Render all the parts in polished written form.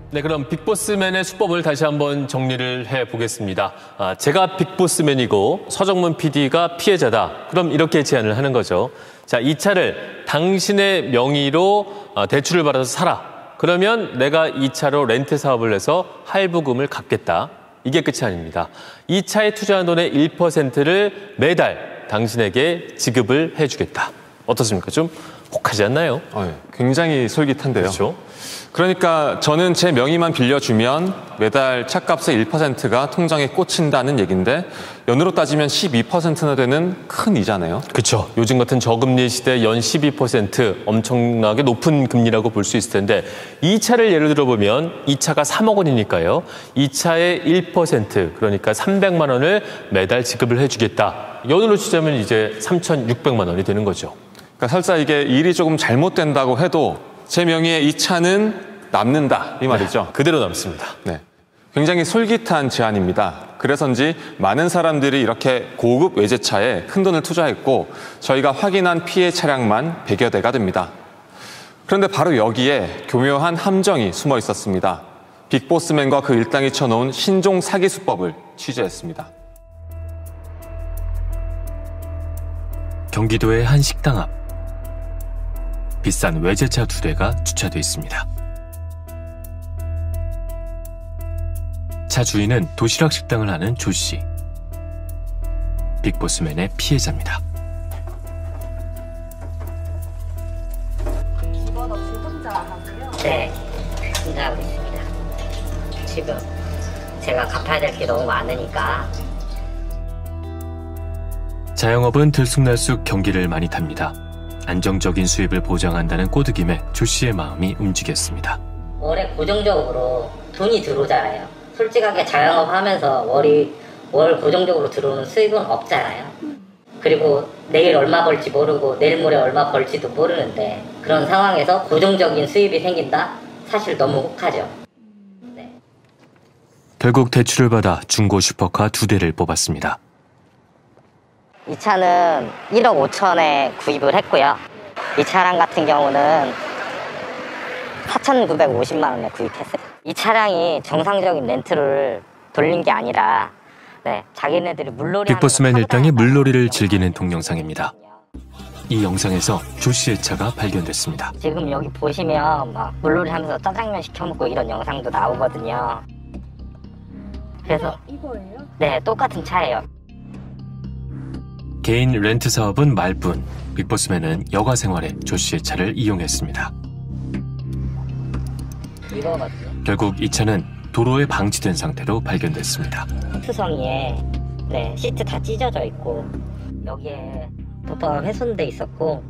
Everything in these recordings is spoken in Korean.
네, 그럼 빅보스맨의 수법을 다시 한번 정리를 해보겠습니다. 제가 빅보스맨이고 서정문 PD가 피해자다. 그럼 이렇게 제안을 하는 거죠. 자, 이 차를 당신의 명의로 대출을 받아서 사라. 그러면 내가 이 차로 렌트 사업을 해서 할부금을 갚겠다. 이게 끝이 아닙니다. 이 차에 투자한 돈의 1%를 매달 당신에게 지급을 해주겠다. 어떻습니까? 좀 혹하지 않나요? 굉장히 솔깃한데요. 그렇죠. 그러니까 저는 제 명의만 빌려주면 매달 차값의 1%가 통장에 꽂힌다는 얘기인데 연으로 따지면 12%나 되는 큰 이자네요. 그렇죠. 요즘 같은 저금리 시대 연 12% 엄청나게 높은 금리라고 볼 수 있을 텐데 이 차를 예를 들어보면 이 차가 3억 원이니까요. 이 차의 1% 그러니까 300만 원을 매달 지급을 해주겠다. 연으로 치자면 이제 3,600만 원이 되는 거죠. 그러니까 설사 이게 일이 조금 잘못된다고 해도 제 명의의 이 차는 남는다 이 말이죠. 네, 그대로 남습니다. 네, 굉장히 솔깃한 제안입니다. 그래서인지 많은 사람들이 이렇게 고급 외제차에 큰돈을 투자했고 저희가 확인한 피해 차량만 100여 대가 됩니다. 그런데 바로 여기에 교묘한 함정이 숨어 있었습니다. 빅보스맨과 그 일당이 쳐놓은 신종 사기 수법을 취재했습니다. 경기도의 한 식당 앞. 비싼 외제차 2대가 주차돼 있습니다. 차 주인은 도시락 식당을 하는 조 씨. 빅보스맨의 피해자입니다. 이번 없이 혼자 하고요? 네, 혼자 하고 있습니다. 지금 제가 갚아야 될 게 너무 많으니까. 자영업은 들쑥날쑥 경기를 많이 탑니다. 안정적인 수입을 보장한다는 꼬드김에 조 씨의 마음이 움직였습니다. 월에 고정적으로 돈이 들어오잖아요. 솔직하게 자영업 하면서 월 고정적으로 들어오는 수입은 없잖아요. 그리고 내일 얼마 벌지 모르고 내일 모레 얼마 벌지도 모르는데 그런 상황에서 고정적인 수입이 생긴다? 사실 너무 혹하죠. 네. 결국 대출을 받아 중고 슈퍼카 2대를 뽑았습니다. 이 차는 1억 5천에 구입을 했고요. 이 차량 같은 경우는 4,950만 원에 구입했어요. 이 차량이 정상적인 렌트를 돌린 게 아니라 자기네들이 물놀이 빅보스맨 일당이 물놀이를 즐기는 동영상입니다. 이 영상에서 조 씨의 차가 발견됐습니다. 지금 여기 보시면 막 물놀이 하면서 짜장면 시켜 먹고 이런 영상도 나오거든요. 그래서 이거예요? 네, 똑같은 차예요. 개인 렌트 사업은 말뿐, 빅보스맨은 여가 생활에 조 씨의 차를 이용했습니다. 이거거든요. 결국 이 차는 도로에 방치된 상태로 발견됐습니다. 투성이에 시트 다 찢어져 있고 여기에 도퍼가 훼손돼 있었고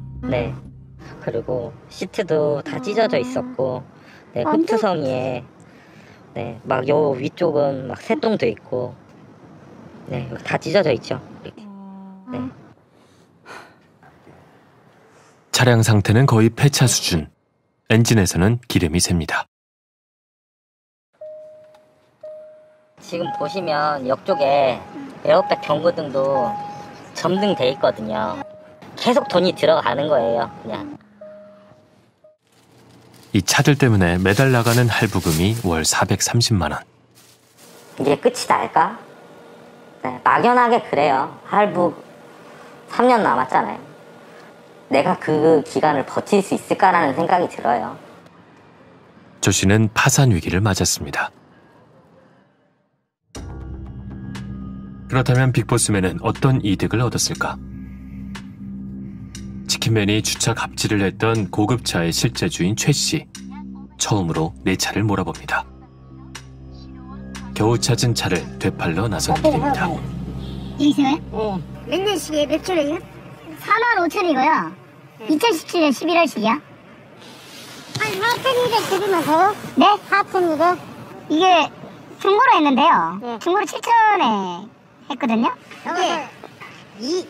그리고 시트도 다 찢어져 있었고 흡투성이에 막 요 위쪽은 막 새똥도 있고 여기 다 찢어져 있죠. 이렇게. 차량 상태는 거의 폐차 수준. 엔진에서는 기름이 셉니다. 지금 보시면 옆쪽에 에어백 경고등도 점등돼 있거든요. 계속 돈이 들어가는 거예요, 그냥. 이 차들 때문에 매달 나가는 할부금이 월 430만 원. 이게 끝이 날까? 막연하게 그래요. 할부 3년 남았잖아요. 내가 그 기간을 버틸 수 있을까라는 생각이 들어요. 조 씨는 파산 위기를 맞았습니다. 그렇다면 빅보스맨은 어떤 이득을 얻었을까? 치킨맨이 주차 갑질을 했던 고급차의 실제 주인 최 씨. 처음으로 내 차를 몰아봅니다. 겨우 찾은 차를 되팔러 나선 길입니다. 여기서요? 몇 년씩이에요? 몇 킬로예요? 45,000이고요. 2017년 11월씩이야. 한 4,200 드리면서요? 네? 4,200. 이게 중고로 했는데요. 네. 중고로 7,000에 했거든요. 예.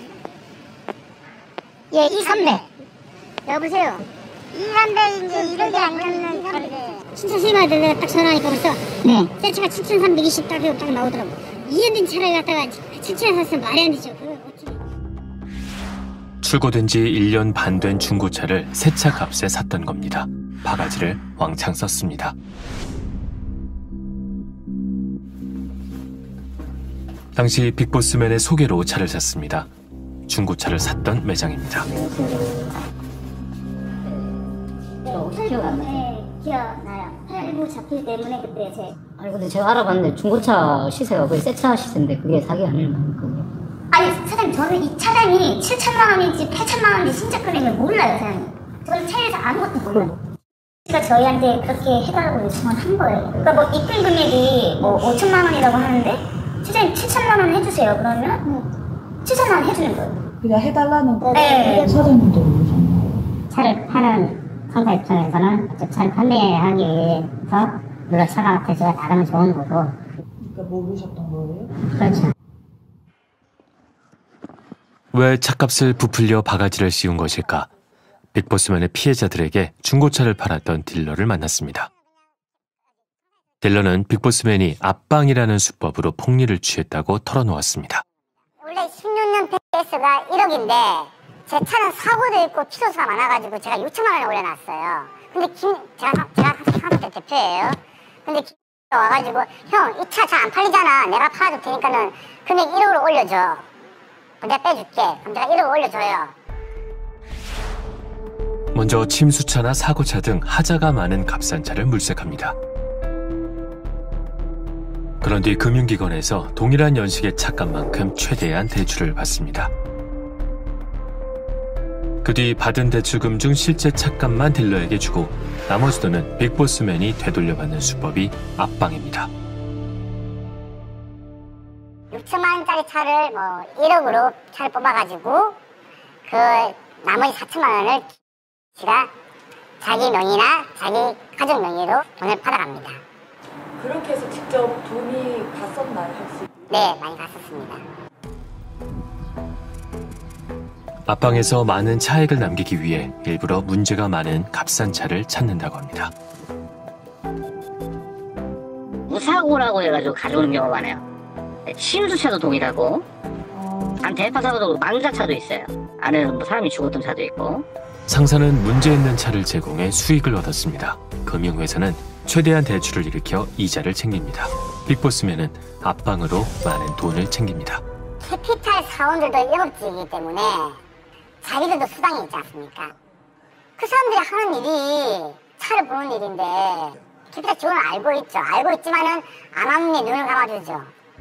2,300. 여보세요? 2,300 이제 이렇게 안 가면 300. 진짜 심하게 내가 딱 전화하니까 벌써 네. 새 차가 7,320 딱 나오더라고. 2년 된 차를 갖다가 7,000에 샀으면 말이 안 되죠. 그걸 어떻게. 출고된 지 1년 반 된 중고차를 새 차 값에 샀던 겁니다. 바가지를 왕창 썼습니다. 당시 빅보스맨의 소개로 차를 샀습니다. 중고차를 샀던 매장입니다. 혹시 기억 안 나요? 네, 기억나요. 할부 잡힐 때문에 그때 아니 근데 제가 알아봤는데 중고차 시세가 거의 새 차 시세인데 그게 사기 아닐까요? 아니 사장님, 저는 이 차량이 7천만 원인지 8천만 원인지 신차 금액을 몰라요, 사장님. 저는 차에서 아무것도 몰라요. 그러니까 저희한테 그렇게 해달라고 요청을 한 거예요. 그러니까 뭐 입금 금액이 뭐 5천만 원이라고 하는데 사장님 7천만 원 해주세요. 그러면 7천만 원 해주는 거예요. 그냥 해달라는 거. 네. 사장님도 모르셨나요? 차를 파는 상사 입장에서는 차를 판매하기 위해서 물론 차가 대수가 나가면 좋은 거고. 그러니까 모르셨던 거예요? 그렇죠. 왜 차값을 부풀려 바가지를 씌운 것일까? 빅보스맨의 피해자들에게 중고차를 팔았던 딜러를 만났습니다. 딜러는 빅보스맨이 압방이라는 수법으로 폭리를 취했다고 털어놓았습니다. 원래 16년 PS가 1억인데 제 차는 사고도 있고 취소수가 많아가지고 제가 6천만 원에 올려놨어요. 근데 제가 상대 대표예요. 근데 와가지고 형, 이 차 잘 안 팔리잖아. 내가 팔아줄 테니까는 금액 1억으로 올려줘. 내가 빼줄게. 그럼 내가 1억 올려줘요. 먼저 침수차나 사고차 등 하자가 많은 값싼 차를 물색합니다. 그런 뒤 금융기관에서 동일한 연식의 차값만큼 최대한 대출을 받습니다. 그 뒤 받은 대출금 중 실제 차값만 딜러에게 주고 나머지 돈은 빅보스맨이 되돌려받는 수법이 압방입니다. 6천만 원짜리 차를 뭐 1억으로 차를 뽑아가지고 그 나머지 4천만 원을 제가 자기 명의나 자기 가족 명의로 돈을 받아갑니다. 그렇게 해서 직접 돈이 갔었나요, 혹시? 네, 많이 갔었습니다. 압방에서 많은 차액을 남기기 위해 일부러 문제가 많은 값싼 차를 찾는다고 합니다. 무사고라고 해가지고 가져오는 경우가 많아요. 침수차도 동일하고, 대파사고도 망자차도 있어요. 안에 뭐 사람이 죽었던 차도 있고. 상사는 문제 있는 차를 제공해 수익을 얻었습니다. 금융회사는 최대한 대출을 일으켜 이자를 챙깁니다. 빅보스맨은 압방으로 많은 돈을 챙깁니다. 캐피탈 사원들도 영업직이기 때문에 자기들도 수당이 있지 않습니까? 그 사람들이 하는 일이 차를 보는 일인데 캐피탈 직원은 알고 있죠. 알고 있지만은 안 하는 데 눈을 감아주죠.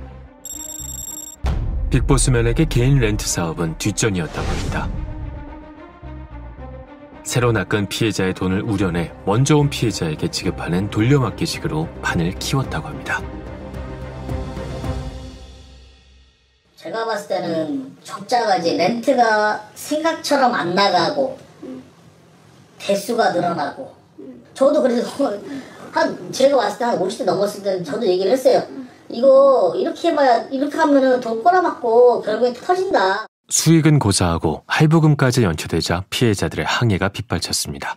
빅보스맨에게 개인 렌트 사업은 뒷전이었다고 합니다. 새로 낚은 피해자의 돈을 우려내 먼저 온 피해자에게 지급하는 돌려막기식으로 판을 키웠다고 합니다. 제가 봤을 때는 적자가 이제 렌트가 생각처럼 안 나가고 대수가 늘어나고 저도 그래서 제가 봤을 때 한 50대 넘었을 때는 저도 얘기를 했어요. 이거 이렇게 해봐야 이렇게 하면은 돈 꼬라박고 결국엔 터진다. 수익은 고사하고 할부금까지 연체되자 피해자들의 항해가 빗발쳤습니다.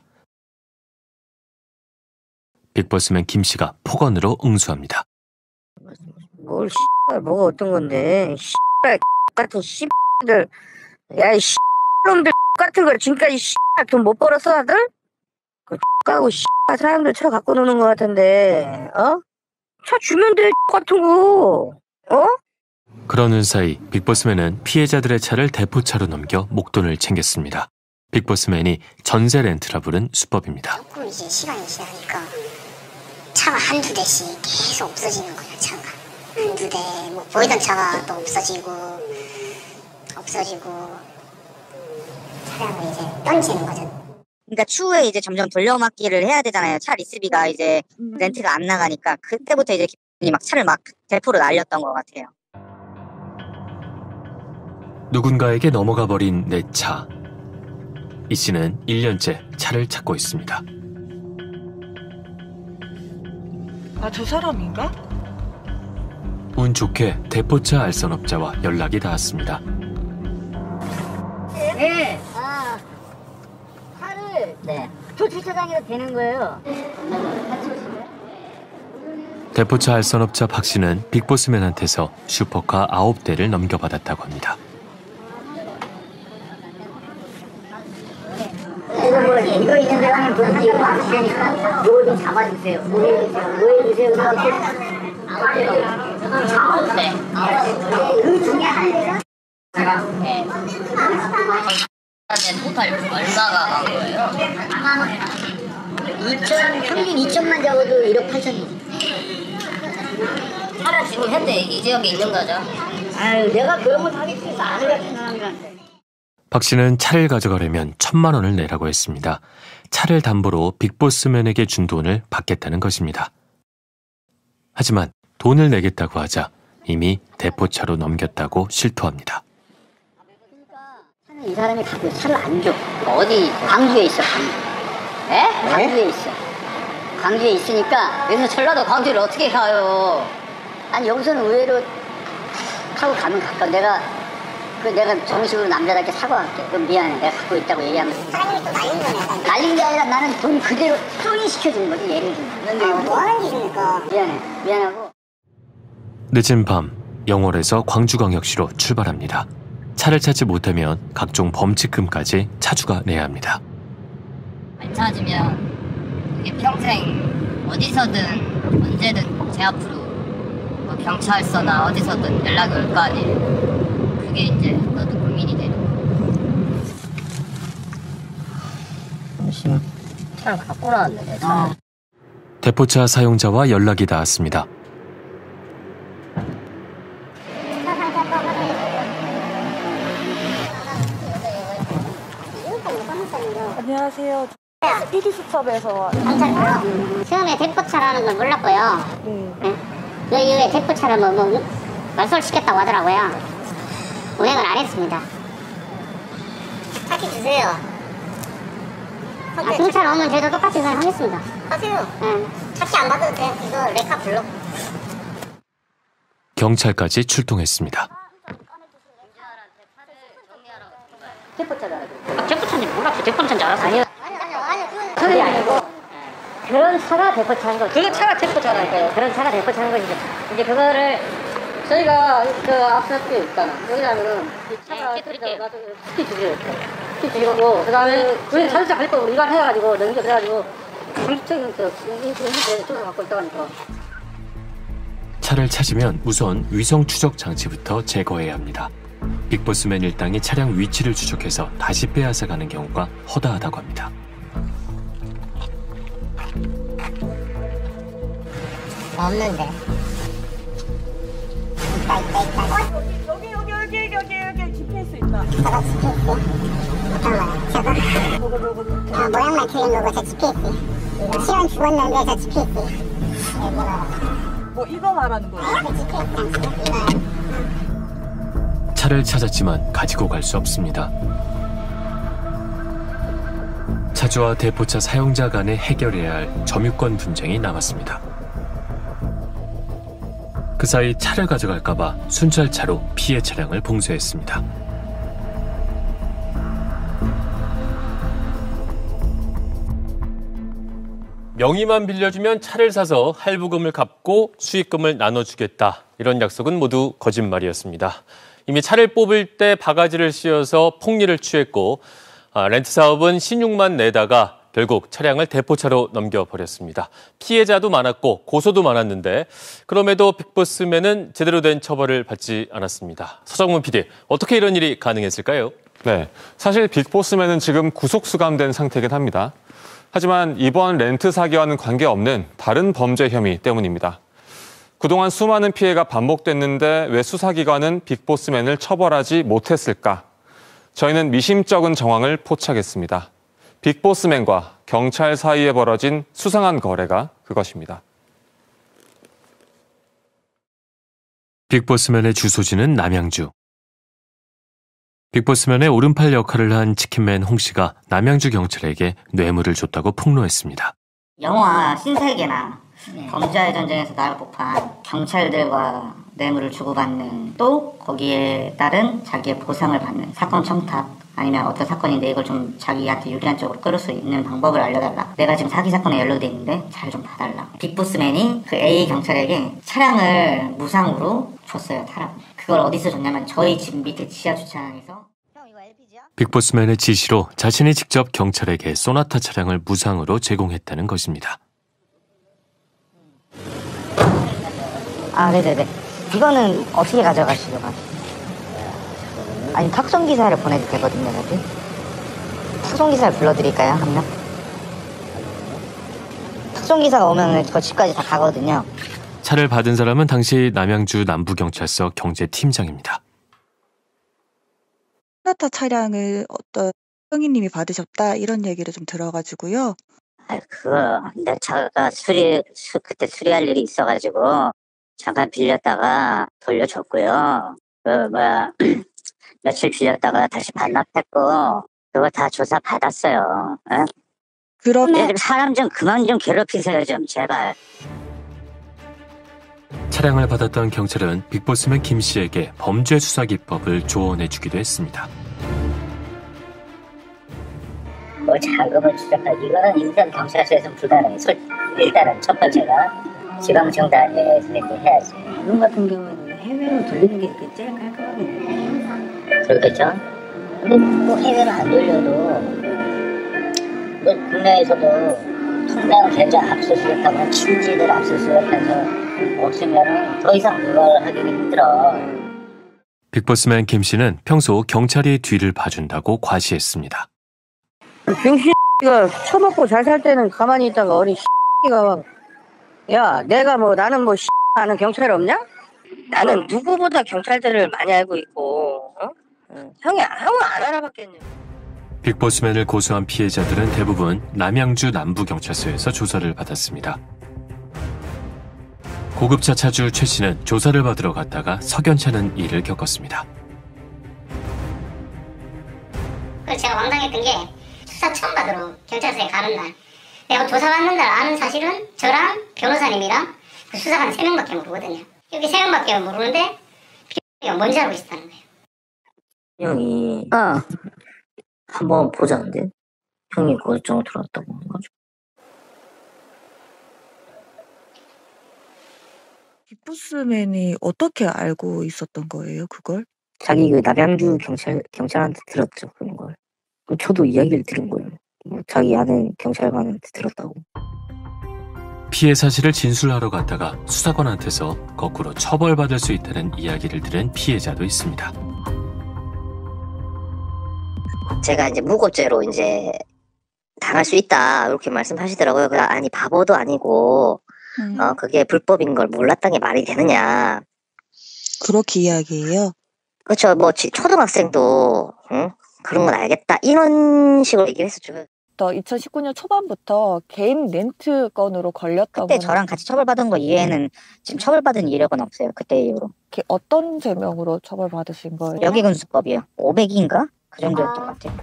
빅보스맨 김씨가 폭언으로 응수합니다. 뭘 씨발 뭐가 어떤 건데 씨발 같은 씨발들 야이 씨발놈들 같은 걸 지금까지 씨발 돈 못 벌었어 다들? 그 까고 씨발 사람들 차 갖고 노는 거 같은데 어? 차 주면 돼 같은 거 어? 그러는 사이 빅보스맨은 피해자들의 차를 대포차로 넘겨 목돈을 챙겼습니다. 빅보스맨이 전세 렌트라 부른 수법입니다. 조금 이제 시간이 지나니까 차가 한두 대씩 계속 없어지는 거예요. 차가 한두 대 뭐 보이던 차가 또 없어지고 차량을 이제 던지는 거죠. 그러니까 추후에 이제 점점 돌려막기를 해야 되잖아요. 차 리스비가 이제 렌트가 안 나가니까 그때부터 이제 막 차를 막 대포로 날렸던 것 같아요. 누군가에게 넘어가 버린 내 차. 이 씨는 1년째 차를 찾고 있습니다. 아, 저 사람인가? 운 좋게 대포차 알선업자와 연락이 닿았습니다. 네. 차를 저 주차장에도 되는 거예요. 같이 오실래요? 대포차 알선업자 박 씨는 빅보스맨한테서 슈퍼카 9대를 넘겨받았다고 합니다. 그러니까 이걸 좀 잡아주세요. 뭐 해주세요. 네. 그 중에 하나가 네. 토탈 얼마가 간 거예요? 4만 원. 평균 2천만 적어도 1억 8천이지. 차를 지금 현재 이 지역에 있는 거죠? 아유, 내가 그런 걸 하겠어. 안 같은 사람들한테. 박 씨는 차를 가져가려면 1,000만 원을 내라고 했습니다. 차를 담보로 빅보스맨에게 준 돈을 받겠다는 것입니다. 하지만 돈을 내겠다고 하자 이미 대포차로 넘겼다고 실토합니다. 이 사람이 가끔 차를 안 줘. 어디 광주에 있어. 광주. 에? 광주에 있어. 광주에 있으니까 여기서 전라도 광주를 어떻게 가요? 아니 여기서는 의외로 타고 가면 가까워. 내가 정식으로 남자답게 사과할게. 그럼 미안해. 내가 갖고 있다고 얘기하면. 사장님이 또 날린 거네. 날린 게 아니라 나는 돈 그대로 소인시켜주는 거지. 예를 들면. 뭐 하는 짓입니까? 미안해. 미안하고. 늦은 밤 영월에서 광주광역시로 출발합니다. 차를 찾지 못하면 각종 범칙금까지 차주가 내야 합니다. 안 찾으면 이게 평생 어디서든 언제든 제 앞으로 뭐 경찰서나 어디서든 연락이 올 거 아니에요. 그게 이제 너도 고민이 되는 거야. 차를 갖고 나왔는데 대포차 사용자와 연락이 닿았습니다. 안녕하세요. PD 수첩에서 처음에 대포차라는 걸 몰랐고요. 네. 여기에 대포차를 뭐 말소를 시켰다고 하더라고요. 운행을 안 했습니다. 다시 주세요. 경찰 오면 저희도 똑같이 하겠습니다. 하세요. 네. 차키 안 받아도 돼. 이거 레카 불러. 경찰까지 출동했습니다. 대포차잖아요. 대포차인지 몰랐어. 대포차인 줄 알았어. 아니요. 그게 아니고 그런 차가 대포차인 거죠. 그 차가 대포차라니까요. 그런 차가 대포차인 것이죠. 이제 그거를 저희가 그 앞서 게 있잖아. 여기라면은 이 차가 대포차가 스티 주세요. 스티 주시고 그다음에 우리 자동차 갈 거 위반해가지고 넘겨 그래가지고 강주적인 쪽으로 갖고 있다니까. 차를 찾으면 우선 위성 추적 장치부터 제거해야 합니다. 빅보스맨 일당이 차량 위치를 추적해서 다시 빼앗아가는 경우가 허다하다고 합니다. 없는데. 여기 GPS 있다. 제가 GPS? 잠깐만요. 제가 모양만 틀린 거고 제 GPS. 시간 죽었는데 저 GPS. 뭐 이거 말하는 거예요? 차를 찾았지만 가지고 갈 수 없습니다. 차주와 대포차 사용자 간에 해결해야 할 점유권 분쟁이 남았습니다. 그 사이 차를 가져갈까봐 순찰차로 피해 차량을 봉쇄했습니다. 명의만 빌려주면 차를 사서 할부금을 갚고 수익금을 나눠주겠다. 이런 약속은 모두 거짓말이었습니다. 이미 차를 뽑을 때 바가지를 씌워서 폭리를 취했고 렌트 사업은 신용만 내다가 결국 차량을 대포차로 넘겨버렸습니다. 피해자도 많았고 고소도 많았는데 그럼에도 빅보스맨은 제대로 된 처벌을 받지 않았습니다. 서정문 PD, 어떻게 이런 일이 가능했을까요? 네, 사실 빅보스맨은 지금 구속 수감된 상태이긴 합니다. 하지만 이번 렌트 사기와는 관계없는 다른 범죄 혐의 때문입니다. 그동안 수많은 피해가 반복됐는데 왜 수사기관은 빅보스맨을 처벌하지 못했을까? 저희는 미심쩍은 정황을 포착했습니다. 빅보스맨과 경찰 사이에 벌어진 수상한 거래가 그것입니다. 빅보스맨의 주소지는 남양주. 빅보스맨의 오른팔 역할을 한 치킨맨 홍 씨가 남양주 경찰에게 뇌물을 줬다고 폭로했습니다. 영화 신세계나 범죄와의 전쟁에서 나를 뽑한 경찰들과 뇌물을 주고받는, 또 거기에 따른 자기의 보상을 받는 사건 청탁, 아니면 어떤 사건인데 이걸 좀 자기한테 유리한 쪽으로 끌을 수 있는 방법을 알려달라. 내가 지금 사기 사건에 연루돼 있는데 잘 좀 봐달라. 빅보스맨이 그 A 경찰에게 차량을 무상으로 줬어요. 타라고. 그걸 어디서 줬냐면 저희 집 밑에 지하 주차장에서. 형 이거 LPG야? 빅보스맨의 지시로 자신이 직접 경찰에게 소나타 차량을 무상으로 제공했다는 것입니다. 아, 네네네. 이거는 어떻게 가져가시려고 하세요? 아니, 탁송기사를 보내도 되거든요, 여기. 탁송기사를 불러드릴까요, 한 명? 탁송기사가 오면 저 집까지 다 가거든요. 차를 받은 사람은 당시 남양주 남부경찰서 경제팀장입니다. 소나타 차량을 어떤 형님이 받으셨다 이런 얘기를 좀 들어가지고요. 아, 그거 내 차가 그때 수리할 일이 있어가지고 잠깐 빌렸다가 돌려줬고요. 며칠 빌렸다가 다시 반납했고 그거 다 조사 받았어요. 에? 그러면 사람 좀 그만 좀 괴롭히세요, 좀 제발. 차량을 받았던 경찰은 빅보스맨 김 씨에게 범죄 수사 기법을 조언해주기도 했습니다. 자금을 추적하기 이거는 일단 경찰서에서는 불가능해. 일단은 첫 번째가 지방청단에서 해야지. 이런 같은 경우는 해외로 돌리는 게 제일 깔끔하겠네. 그렇겠죠? 근데 뭐 해외로 안 돌려도 뭐 국내에서도 통장 계좌 압수수색하고 친지들 압수수색해서 없으면 더 이상 그걸 하기 힘들어. 빅보스맨 김 씨는 평소 경찰이 뒤를 봐준다고 과시했습니다. 병신이가 처먹고 잘 살 때는 가만히 있다가 어린 씨가 야, 나는 아는 경찰 없냐? 나는 누구보다 경찰들을 많이 알고 있고, 어? 형이 안 알아봤겠네. 빅보스맨을 고소한 피해자들은 대부분 남양주 남부경찰서에서 조사를 받았습니다. 고급차 차주 최 씨는 조사를 받으러 갔다가 석연찮은 일을 겪었습니다. 제가 황당했던 게 수사 처음 받으러 경찰서에 가는 날 내가 조사 받는 날 아는 사실은 저랑 변호사님이랑 그 수사관 3명밖에 모르거든요. 여기 3명밖에 모르는데 X가 뭔지 알고 있었다는 거예요. 형이 한번 보자는데 형이 고소장을 들어왔다고 해가지고. 빅보스맨이 어떻게 알고 있었던 거예요, 그걸? 자기 그 남양주 경찰한테 들었죠, 그런 걸. 저도 이야기를 들은 거예요. 자기 아는 경찰관한테 들었다고. 피해 사실을 진술하러 갔다가 수사관한테서 거꾸로 처벌받을 수 있다는 이야기를 들은 피해자도 있습니다. 제가 이제 무고죄로 이제 당할 수 있다 이렇게 말씀하시더라고요. 아니 바보도 아니고 그게 불법인 걸 몰랐다는 게 말이 되느냐. 그렇게 이야기해요? 그렇죠. 초등학생도 그런 건 알겠다 이런 식으로 얘기를 했었죠. 2019년 초반부터 개인 렌트 건으로 걸렸다고. 그때 저랑 같이 처벌받은 거 이외에는 지금 처벌받은 이력은 없어요. 그때 이후로. 어떤 제명으로 처벌받으신 거예요? 역익은수법이요. 500인가? 그 정도였던 것 같아요.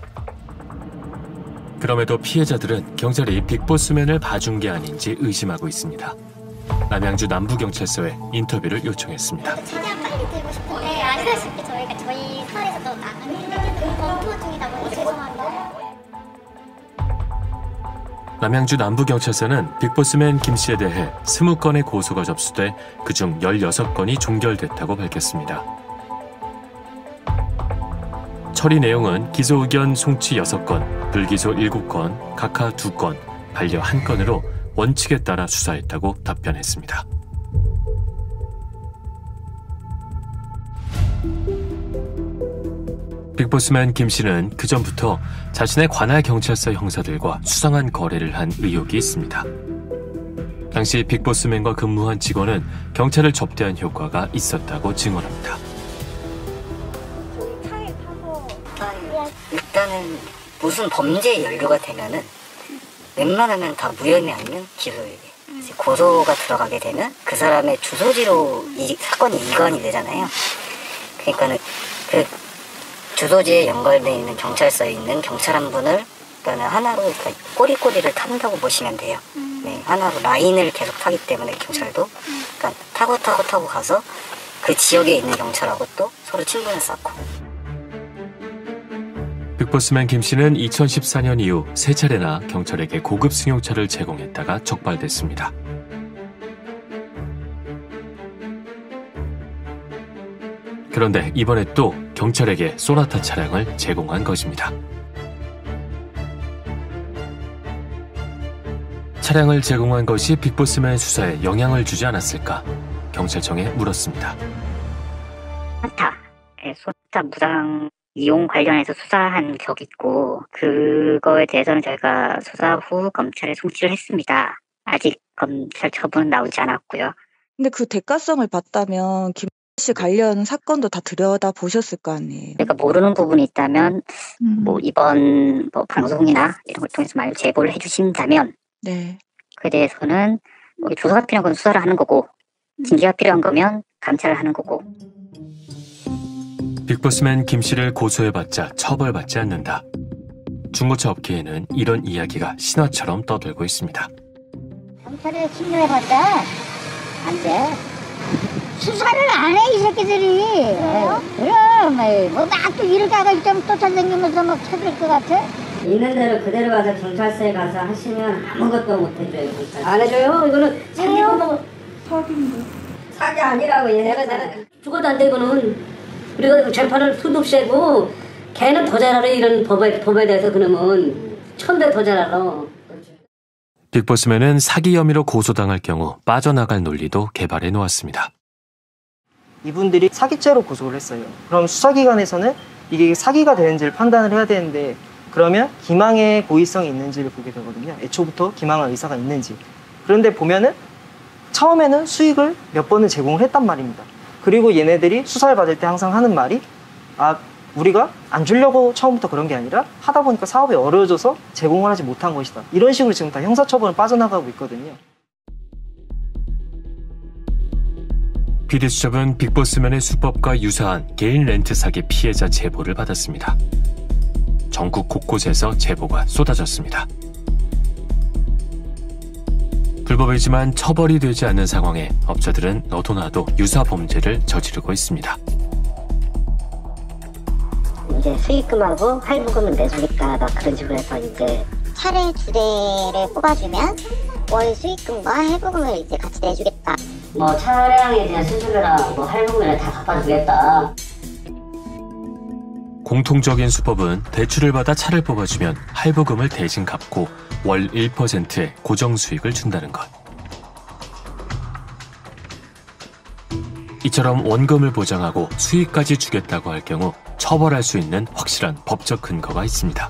그럼에도 피해자들은 경찰이 빅보스맨을 봐준 게 아닌지 의심하고 있습니다. 남양주 남부경찰서에 인터뷰를 요청했습니다. 최대한 빨리 들고 싶은데 아시다시피 저희가 저희 사에서도 나가는 검토 중이라고 죄송합니다. 남양주 남부경찰서는 빅보스맨 김 씨에 대해 20건의 고소가 접수돼 그중 16건이 종결됐다고 밝혔습니다. 처리 내용은 기소 의견 송치 6건, 불기소 7건, 각하 2건, 반려 1건으로 원칙에 따라 수사했다고 답변했습니다. 빅보스맨 김 씨는 그전부터 자신의 관할 경찰서 형사들과 수상한 거래를 한 의혹이 있습니다. 당시 빅보스맨과 근무한 직원은 경찰을 접대한 효과가 있었다고 증언합니다. 일단은 무슨 범죄에 연루가 되면은 웬만하면 다 무혐의 아니면 기소유예. 고소가 들어가게 되면 그 사람의 주소지로 이 사건이 이관이 되잖아요. 그러니까는 그 주소지에 연결되어 있는 경찰서에 있는 경찰 한 분을 그러니까 하나로 꼬리꼬리를 탄다고 보시면 돼요. 네, 하나로 라인을 계속 타기 때문에 경찰도 그러니까 타고 가서 그 지역에 있는 경찰하고 또 서로 친분을 쌓고. 빅보스맨 김 씨는 2014년 이후 3차례나 경찰에게 고급 승용차를 제공했다가 적발됐습니다. 그런데 이번에 또 경찰에게 소나타 차량을 제공한 것입니다. 차량을 제공한 것이 빅보스맨 수사에 영향을 주지 않았을까? 경찰청에 물었습니다. 소나타 무상 이용 관련해서 수사한 적 있고 그거에 대해서는 저희가 수사 후 검찰에 송치를 했습니다. 아직 검찰 처분은 나오지 않았고요. 근데 그 대가성을 봤다면 김씨 관련 사건도 다 들여다 보셨을 거 아니에요? 그러니까 모르는 부분이 있다면 뭐 이번 뭐 방송이나 이런 걸 통해서 많이 제보를 해주신다면 네. 그에 대해서는 뭐 조사가 필요한 건 수사를 하는 거고 징계가 필요한 거면 감찰을 하는 거고. 빅보스맨 김 씨를 고소해봤자 처벌받지 않는다. 중고차 업계에는 이런 이야기가 신화처럼 떠돌고 있습니다. 경찰에 신고해봤자 안 돼. 수사를 안 해 이 새끼들이. 그럼 뭐 막 또 일을 가가 좀 쫓아다니면서 막 찾을 것 같아? 있는 대로 그대로 가서 경찰서에 가서 하시면 아무것도 못 해줘요. 안 해줘요? 이거는 자기 뭐 사기인데. 사기 아니라고 얘네가 죽어도 안 되고는 우리가 재판을 수도 없이 하고 걔는 더 잘 알아. 이런 법에 대해서 그러면 천배 더 잘 알아. 빅보스맨은 사기 혐의로 고소당할 경우 빠져나갈 논리도 개발해 놓았습니다. 이분들이 사기죄로 고소를 했어요. 그럼 수사기관에서는 이게 사기가 되는지를 판단을 해야 되는데 그러면 기망의 고의성이 있는지를 보게 되거든요. 애초부터 기망할 의사가 있는지. 그런데 보면은 처음에는 수익을 몇 번은 제공을 했단 말입니다. 그리고 얘네들이 수사를 받을 때 항상 하는 말이 우리가 안 주려고 처음부터 그런 게 아니라 하다 보니까 사업이 어려워져서 제공을 하지 못한 것이다. 이런 식으로 지금 다 형사처벌을 빠져나가고 있거든요. PD수첩은 빅보스맨의 수법과 유사한 개인 렌트 사기 피해자 제보를 받았습니다. 전국 곳곳에서 제보가 쏟아졌습니다. 불법이지만 처벌이 되지 않는 상황에 업자들은 너도 나도 유사 범죄를 저지르고 있습니다. 이제 수익금하고 할부금은 내주니까 막 그런 식으로 해서 이제 차를 2대를 뽑아주면 월 수익금과 할부금을 이제 같이 내주겠다. 뭐 차량에 대한 수수료랑 뭐 할부금을 다 갚아주겠다. 공통적인 수법은 대출을 받아 차를 뽑아주면 할부금을 대신 갚고 월 1%의 고정 수익을 준다는 것. 이처럼 원금을 보장하고 수익까지 주겠다고 할 경우 처벌할 수 있는 확실한 법적 근거가 있습니다.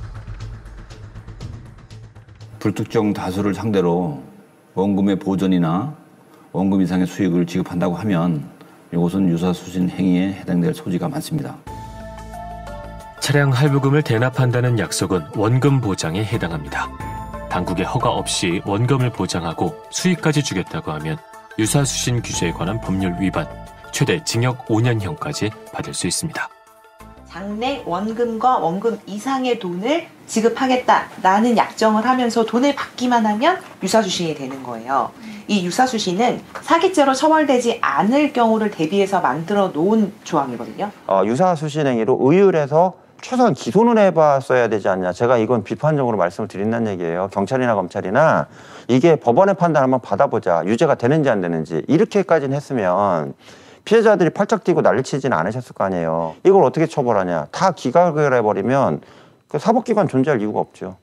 불특정 다수를 상대로 원금의 보전이나 원금 이상의 수익을 지급한다고 하면 이것은 유사수신 행위에 해당될 소지가 많습니다. 차량 할부금을 대납한다는 약속은 원금 보장에 해당합니다. 당국의 허가 없이 원금을 보장하고 수익까지 주겠다고 하면 유사수신 규제에 관한 법률 위반, 최대 징역 5년형까지 받을 수 있습니다. 장래 원금과 원금 이상의 돈을 지급하겠다라는 약정을 하면서 돈을 받기만 하면 유사수신이 되는 거예요. 이 유사수신은 사기죄로 처벌되지 않을 경우를 대비해서 만들어 놓은 조항이거든요. 유사수신 행위로 의율해서 최소한 기소는 해봤어야 되지 않냐. 제가 이건 비판적으로 말씀을 드린다는 얘기예요. 경찰이나 검찰이나 이게 법원의 판단 한번 받아보자. 유죄가 되는지 안 되는지. 이렇게까지는 했으면 피해자들이 팔짝 뛰고 난리치지는 않으셨을 거 아니에요. 이걸 어떻게 처벌하냐. 다 기각을 해버리면 그 사법기관 존재할 이유가 없죠.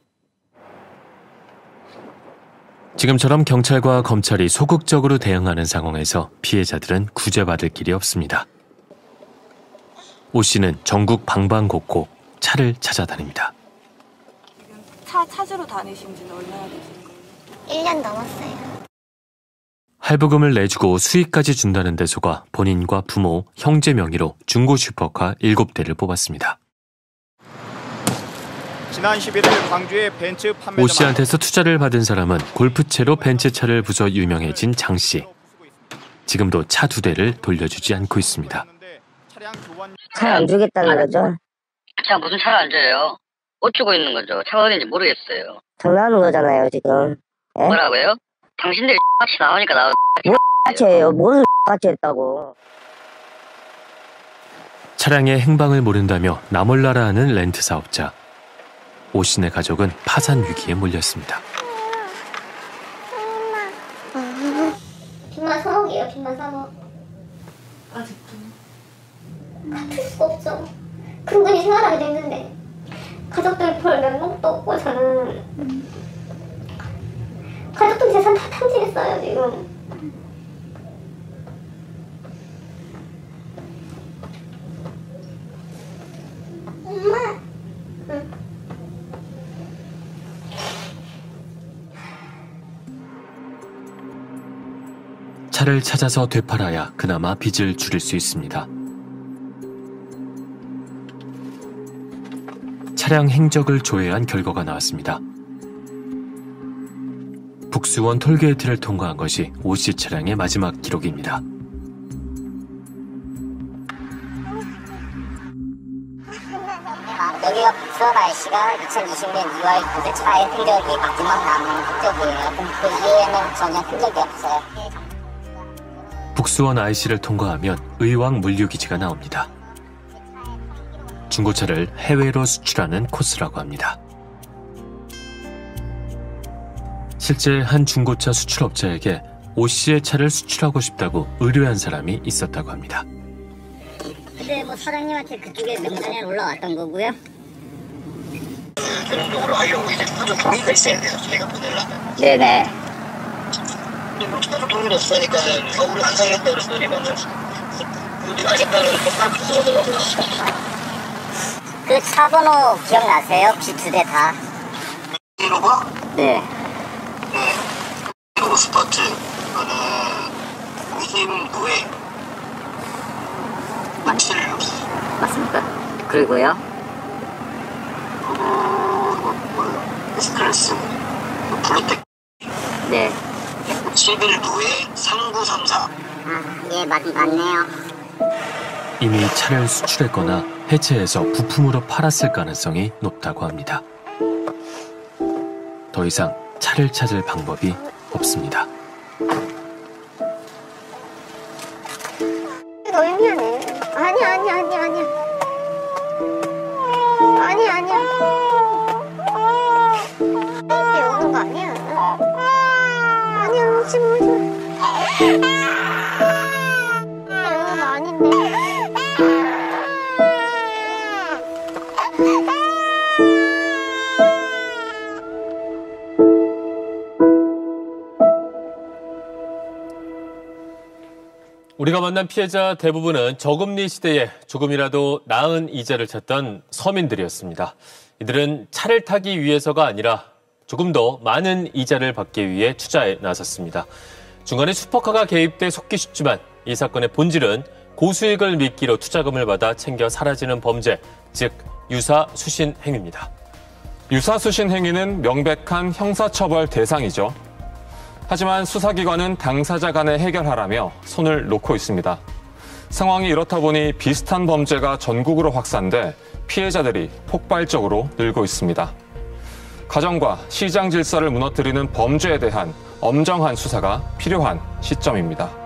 지금처럼 경찰과 검찰이 소극적으로 대응하는 상황에서 피해자들은 구제받을 길이 없습니다. 오 씨는 전국 방방곡곡 차를 찾아다닙니다. 차 찾으러 다니신 지는 얼마나 되신 거예요? 1년 넘었어요. 할부금을 내주고 수익까지 준다는 데 속아 본인과 부모, 형제 명의로 중고 슈퍼카 7대를 뽑았습니다. 지난 11일 광주의 벤츠 판매자 오 씨한테서 투자를 받은 사람은 골프채로 벤츠차를 부숴 유명해진 장 씨. 지금도 차 2대를 돌려주지 않고 있습니다. 차 안 주겠다는 거죠? 차 무슨 차를 안 줘요? 못 주고 있는 거죠. 차가 어딘지 모르겠어요. 장난하는 거잖아요 지금. 예? 뭐라고요? 당신들 같이 나오니까 나와. 뭐 X예요? 뭘 같이 했다고. 차량의 행방을 모른다며 나몰라라 하는 렌트 사업자. 오 씨네 가족은 파산 위기에 몰렸습니다. 빈만 3억이에요. 빈만 3억. 아직도. 갚을 수 없죠. 근근히 생활하게 됐는데 가족들 볼 면목도 없고 저는 가족들 재산 다 탕진했어요 지금. 엄마. 응. 차를 찾아서 되팔아야 그나마 빚을 줄일 수 있습니다. 차량 행적을 조회한 결과가 나왔습니다. 북수원 톨게이트를 통과한 것이 오씨 차량의 마지막 기록입니다. 여기가 북수원 IC가 2020년 2월 도대차의 흔적이 마지막 남은 흔적이에요. 그 이후에는 전혀 흔적이 없어요. 북수원 IC를 통과하면 의왕 물류기지가 나옵니다. 중고차를 해외로 수출하는 코스라고 합니다. 실제 한 중고차 수출업자에게 오씨의 차를 수출하고 싶다고 의뢰한 사람이 있었다고 합니다. 근데 뭐 사장님한테 그쪽에 명단에 올라왔던 거고요. 그쪽으로 하려고 이제 그쪽 동의가 있어야 돼요. 저희가 보내려면. 네네. 그쪽 동의가 없으니까 서울에 환상했다 그랬더니만 우리가 아직까지는 똑같이 들어오더라고요. 그 차 번호 기억나세요? B2대 다. 1호가? 네. 1호 스포츠, 그거는 99회 7루. 맞습니까? 그리고요? 스크래스, 블루텍. 네. 11도에 3934. 예, 맞네요. 이미 차를 수출했거나 해체해서 부품으로 팔았을 가능성이 높다고 합니다. 더 이상 차를 찾을 방법이 없습니다. 너무 미안해. 아니야. 오는 거 아니야. 아니야, 오지 마. 이건 아닌데. 우리가 만난 피해자 대부분은 저금리 시대에 조금이라도 나은 이자를 찾던 서민들이었습니다. 이들은 차를 타기 위해서가 아니라 조금 더 많은 이자를 받기 위해 투자에 나섰습니다. 중간에 슈퍼카가 개입돼 속기 쉽지만 이 사건의 본질은 고수익을 미끼로 투자금을 받아 챙겨 사라지는 범죄, 즉 유사수신 행위입니다. 유사수신 행위는 명백한 형사처벌 대상이죠. 하지만 수사기관은 당사자 간에 해결하라며 손을 놓고 있습니다. 상황이 이렇다 보니 비슷한 범죄가 전국으로 확산돼 피해자들이 폭발적으로 늘고 있습니다. 가정과 시장 질서를 무너뜨리는 범죄에 대한 엄정한 수사가 필요한 시점입니다.